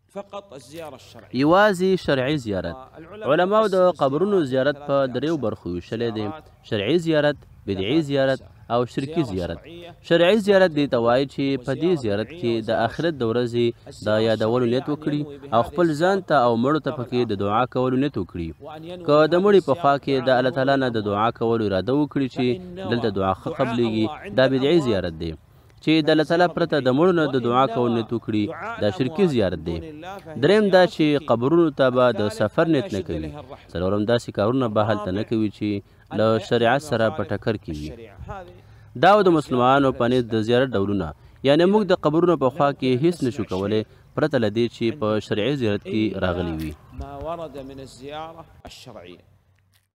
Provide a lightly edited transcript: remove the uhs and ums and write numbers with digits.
یوازې شرعي زیارت. علماو د قبرونو زیارت په دریو برخو ویشلی دی: شرعي زیارت، بدعي زیارت او شرکي زیارت. شرعي زیارت دې ته وایي چې په دې زیارت کې د آخرت د ورځې د یادولو نیت وکړي او خپل ځان ته او مړو ته پکې د دعا کولو نیت وکړي. که د مړي په خوا کې د الله تعالی نه د دعا کولو اراده وکړي چې دلته دعا ښه قبلیږي، دا بدعي زیارت دی. چې د الله تعالی پرته د مړو نه د دعا کولو نیت وکړي، دا شرکي زیارت دی. دریم دا چې قبرونو ته به د سفر نیت نه کوي. څلورم داسې کارونه به هلته نه کوي چې له شریعت سره په ټکر کې وي. دا د مسلمانانو په نزد د زیارت ډولونه، یعنی موږ د قبرونو په خوا کې هیڅ نشو کولی پرته له دې چې په شرعي زیارت کې راغلي وي.